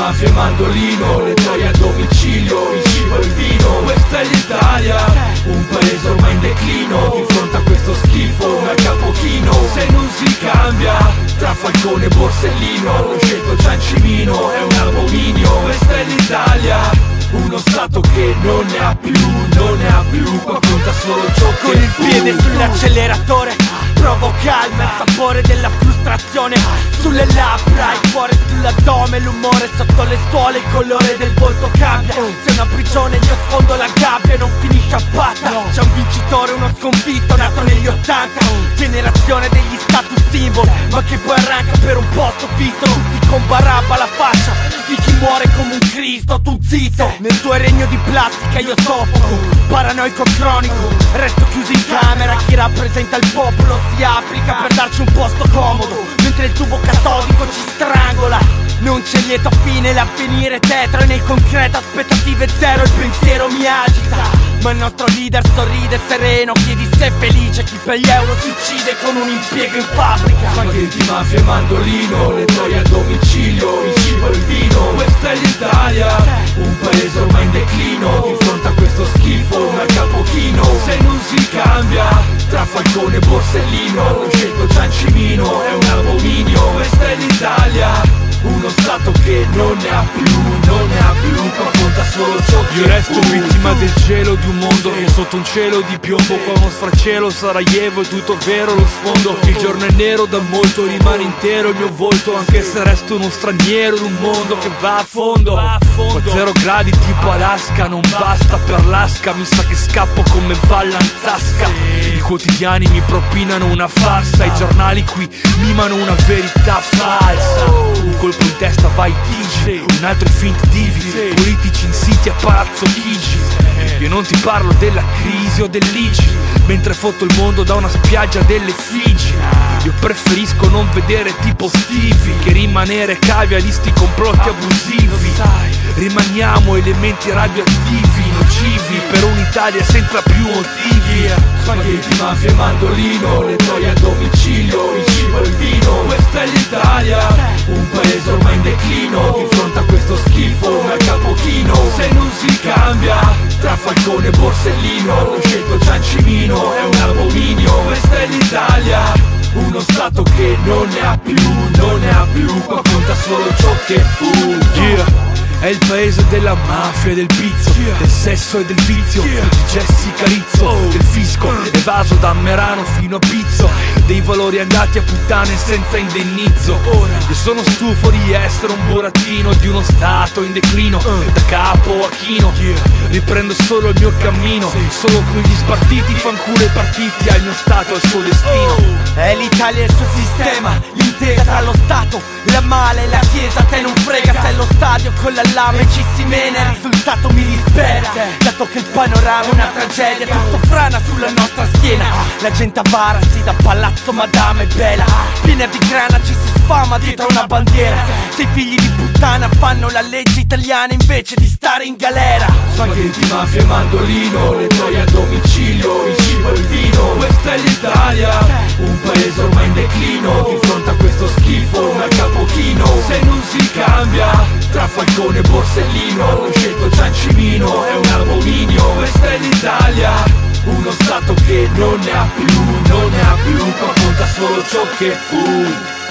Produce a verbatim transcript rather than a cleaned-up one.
mafia e mandolino, le gioie a domicilio, il cibo e il vino. Questa è l'Italia, un paese ormai in declino. Di fronte a questo schifo un capochino. Se non si cambia tra Falcone e Borsellino, hanno scelto Ciancimino, è un abominio. Questa è l'Italia, uno stato che non ne ha più, non ne ha più, qua conta solo ciò che con il piede sull'acceleratore provo calma, il sapore della frustrazione sulle labbra, il cuore sull'addome, l'umore sotto le suole, il colore del volto cambia. Se una prigione io sfondo la gabbia, non finisce a patta. C'è un vincitore, uno sconfitto, nato negli ottanta, generazione degli status symbol, ma che poi arranca per un posto fisso. Tutti con Barabba alla faccia di chi muore come un Cristo, tu zitto. Nel tuo regno di plastica io soffoco, paranoico cronico, resto chiuso in camera. Chi rappresenta il popolo si applica per darci un posto comodo, mentre il tubo catodico ci strangola. Non c'è lieto fine, l'avvenire tetra, nel concreto aspettative zero, il pensiero mi agita. Ma il nostro leader sorride sereno, chiedi se è felice, chi per gli euro si uccide con un impiego in fabbrica. Spaghetti, mafia e mandolino, le gioie a domicilio, il cibo e il vino. Questa è l'Italia, un paese ormai in declino. Di fronte a questo schifo un capochino. Se non si cambia tra Falcone e Borsellino, hanno scelto Ciancimino, è un abominio. Questa è l'Italia, uno stato che non ne ha più, non ne ha più, qua conta solo ciò che io resto vittima del gelo di un mondo che sotto un cielo di piombo, qua uno sfracello, Sarajevo è tutto vero lo sfondo. Il giorno è nero da molto, rimane intero il mio volto, anche se resto uno straniero in un mondo che va a fondo. Qua zero gradi tipo Alaska, non basta per l'asca, mi sa che scappo come Vallan Zasca. I quotidiani mi propinano una farsa, i giornali qui mimano una verità falsa. Un colpo in testa vai dici, un altro è finti divi, politici in siti a Palazzo Chigi. Io non ti parlo della crisi o dell'I C I, mentre fotto il mondo da una spiaggia delle Figi. Io preferisco non vedere tipo Stevie che rimanere cavi a sti complotti abusivi. Rimaniamo elementi radioattivi, nocivi per un'Italia senza più motivi. Spaghetti, mafia e mandolino, le gioie a domicilio, il cibo e il vino. Questa è l'Italia, un paese ormai in declino. Di fronte a questo schifo un capochino. Se non si cambia tra Falcone e Borsellino, hanno scelto Ciancimino, è un abominio. Questa è l'Italia, uno stato che non ne ha più, non ne ha più, qua conta solo ciò che fu. Yeah. È il paese della mafia e del pizzo, del sesso e del vizio, di Jessica Rizzo, del fisco evaso da Merano fino a Pizzo, dei valori andati a puttane senza indennizzo. Io sono stufo di essere un burattino di uno stato in declino, da capo a chino. Riprendo solo il mio cammino, solo con gli spartiti, fanculo i partiti, al mio stato e il suo destino. È l'Italia e il suo sistema, l'intesa tra lo Stato, la mala e la chiesa. A te non frega se è lo stadio con la lama e ci si mena, il risultato mi dispera, dato che il panorama è una tragedia, tutto frana sulla nostra schiena. La gente avara si da palazzo madama e bella, piena di grana ci si sfama dietro una bandiera. Se i figli di puttana fanno la legge italiana invece di stare in galera. Spaghetti, mafia e mandolino, le gioie a domicilio, il cibo e il vino. Questa è l'Italia, un paese ormai in declino. Di fronte a questo schifo un capochino. Se non si cambia tra Falcone e Borsellino, hanno scelto Ciancimino, è un abominio. Questa è l'Italia, uno stato che non ne ha più, non ne ha più, qua conta solo ciò che fu.